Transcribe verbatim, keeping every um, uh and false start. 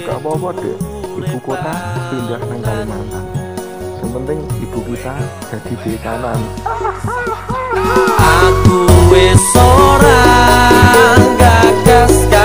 gak apa-apa deh, ibu kota pindah nang Kalimantan. Yang penting ibu kita jadi di kanan. Aku wis ora gagas.